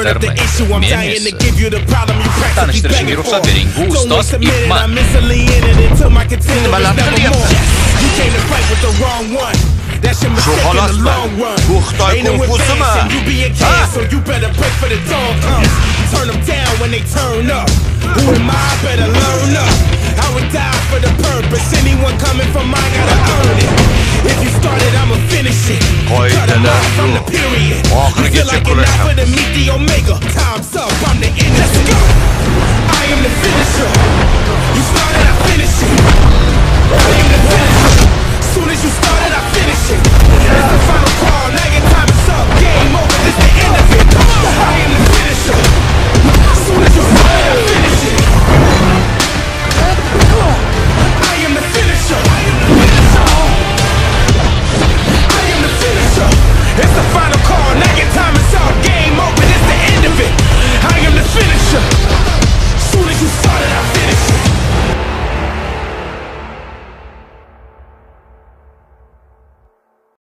hacerme mieniesi. Tanıştırıcı ruhsat verin. Gustas İkman. Nimalar qilyapti? Shu xolasmi? Bu Xitoy kung-fusimi? Turn them down when they turn up. Who am I? Better learn up. I would die for the purpose. Anyone coming from mine gotta earn it. If you started, I'ma finish it. Cut them off from the period. Feel like an alpha to meet the omega. Time's up, I'm the end. Let's go. I am the finisher. You started, I finish it. I am the finisher.